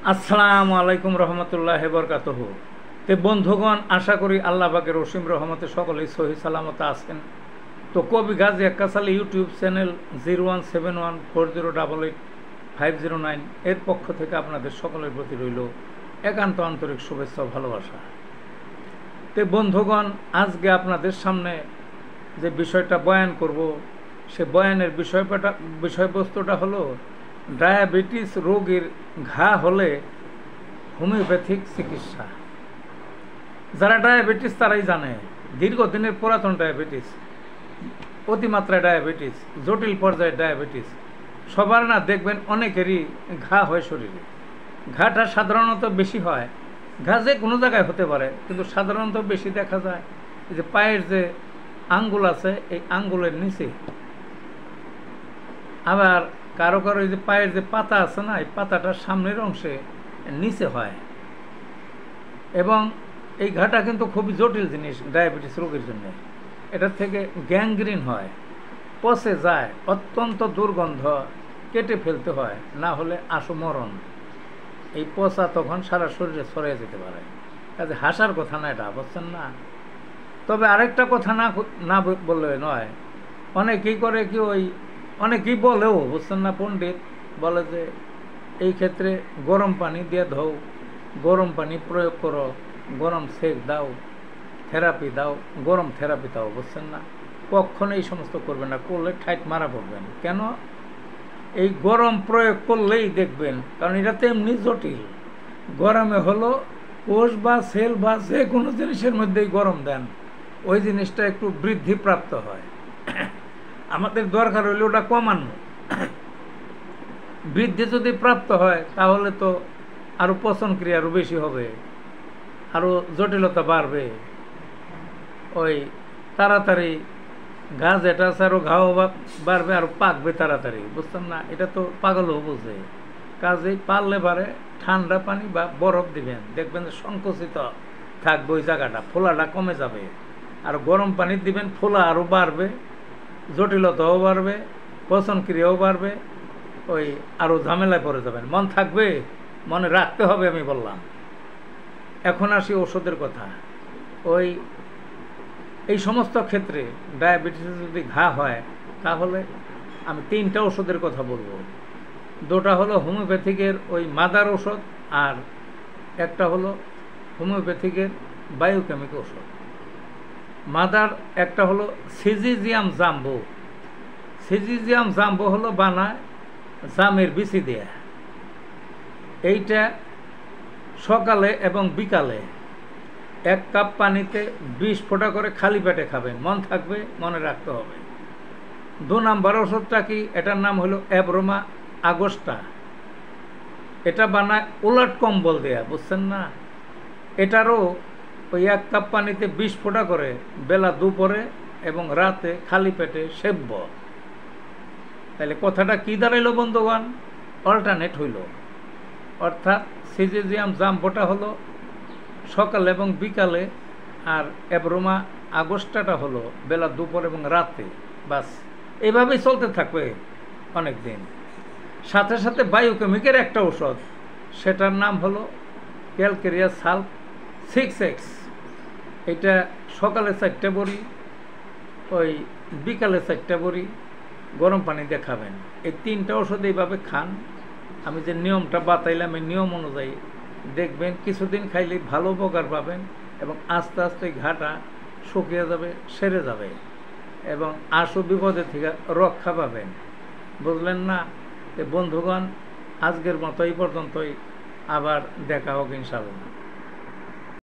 আসসালামু আলাইকুম রহমতুল্লাহ বরকাতুহু। তে বন্ধুগণ, আশা করি আল্লাহ পাকের অসীম রহমতে সকলেই সহি সালামতে আছেন। তো কবি গাজী এক্কাসালি ইউটিউব চ্যানেল 017140885009 এর পক্ষ থেকে আপনাদের সকলের প্রতি রইল একান্ত আন্তরিক শুভেচ্ছা ও ভালোবাসা। তে বন্ধুগণ, আজকে আপনাদের সামনে যে বিষয়টা বয়ান করব, সে বয়ানের বিষয়বস্তুটা হলো ডায়াবেটিস রোগীর ঘা হলে হোমিওপ্যাথিক চিকিৎসা। যারা ডায়াবেটিস তারাই জানে, দীর্ঘদিনের পুরাতন ডায়াবেটিস, অতিমাত্রায় ডায়াবেটিস, জটিল পর্যায়ে ডায়াবেটিস সবার না, দেখবেন অনেকেরই ঘা হয় শরীরে। ঘাটা সাধারণত বেশি হয়, ঘা যে কোনো জায়গায় হতে পারে, কিন্তু সাধারণত বেশি দেখা যায় যে পায়ের যে আঙ্গুল আছে এই আঙ্গুলের নিচে, আবার কারো কারো এই যে পায়ের যে পাতা আছে না, এই পাতাটার সামনের অংশে নিচে হয়। এবং এই ঘাটা কিন্তু খুবই জটিল জিনিস ডায়াবেটিস রোগীর জন্য। এটার থেকে গ্যাংগ্রিন হয়, পচে যায়, অত্যন্ত দুর্গন্ধ, কেটে ফেলতে হয়, না হলে মরণ। এই পচা তখন সারা শরীরে ছড়িয়ে যেতে পারে। কাজে হাসার কথা না এটা, বুঝছেন না? তবে আরেকটা কথা না বললে নয়, অনেকেই করে কি, অনেকেই বলেও, বুঝছেন না, পণ্ডিত বলে যে এই ক্ষেত্রে গরম পানি দিয়ে ধোও, গরম পানি প্রয়োগ করো, গরম সেক দাও, থেরাপি দাও, গরম থেরাপি দাও, বুঝছেন না? কখনো এই সমস্ত করবেন না, করলে ঠাইট মারা পড়বেন। কেন? এই গরম প্রয়োগ করলেই দেখবেন, কারণ এটা তো এমনি জটিল। গরমে হলো কোষ বা সেল বা যে কোনো জিনিসের মধ্যেই গরম দেন, ওই জিনিসটা একটু বৃদ্ধিপ্রাপ্ত হয়। আমাদের দরকার হইলে ওটা কমানো। বৃদ্ধি যদি প্রাপ্ত হয় তাহলে তো আরও পচন ক্রিয়া আরও বেশি হবে, আরও জটিলতা বাড়বে, ওই তাড়াতাড়ি ঘা যেটা আছে আরও ঘাও বাড়বে, আরও পাকবে তাড়াতাড়ি, বুঝতেন না? এটা তো পাগলও বোঝে। কাজেই পারলে পারে ঠান্ডা পানি বা বরফ দিবেন, দেখবেন যে সংকুচিত থাকবে ওই জায়গাটা, ফোলাটা কমে যাবে। আর গরম পানি দিবেন, ফোলা আরও বাড়বে, জটিলতাও বাড়বে, পচন ক্রিয়াও বাড়বে, ওই আরও ঝামেলায় পড়ে যাবেন। মন থাকবে, মনে রাখতে হবে, আমি বললাম। এখন আসি ওষুধের কথা। এই সমস্ত ক্ষেত্রে ডায়াবেটিসে যদি ঘা হয় তাহলে আমি 3টা ওষুধের কথা বলবো। 2টা হলো হোমিওপ্যাথিকের ওই মাদার ওষুধ, আর একটা হলো হোমিওপ্যাথিকের বায়োকেমিক ওষুধ। মাদার একটা হলো সিজিজিয়াম জাম্বো। সিজিজিয়াম জাম্বো হলো বানায় জামের বিচি দেয়া। এইটা সকালে এবং বিকালে 1 কাপ পানিতে 20 ফোঁটা করে খালি পেটে খাবেন। মন থাকবে, মনে রাখতে হবে। 2 নাম্বার ওষুধটা কি? এটার নাম হলো অ্যাব্রোমা আগস্টা। এটা বানায় উলট কম্বল দেয়া, বুঝছেন না? এটারও ওই 1 কাপ পানিতে 20 ফোঁটা করে বেলা দুপুরে এবং রাতে খালি পেটে সেব্য। তাহলে কথাটা কি দাঁড়াইল বন্ধুগণ? অল্টারনেট হইল। অর্থাৎ সিজিজিয়াম জাম্বোটা হলো সকালে এবং বিকালে, আর অ্যাব্রোমা আগস্টাটা হলো বেলা দুপুর এবং রাতে। বাস এইভাবেই চলতে থাকবে অনেক দিন। সাথে সাথে বায়োকেমিকের একটা ঔষধ, সেটার নাম হলো ক্যালকেরিয়া সাল্ফ 6X। এটা সকালে 4টা বড়ি, ওই বিকালে 4টা বড়ি গরম পানি দিয়ে খাবেন। এই 3টা ওষুধ এইভাবে খান। আমি যে নিয়মটা বাতাইলাম, এই নিয়ম অনুযায়ী দেখবেন কিছুদিন খাইলে ভালো উপকার পাবেন, এবং আস্তে আস্তে ঘাটা শুকিয়ে যাবে, সেরে যাবে, এবং আশু বিপদের থেকে রক্ষা পাবেন। বুঝলেন না? বন্ধুগণ, আজকের মতো এই পর্যন্তই। আবার দেখা হোক ইনশাআল্লাহ।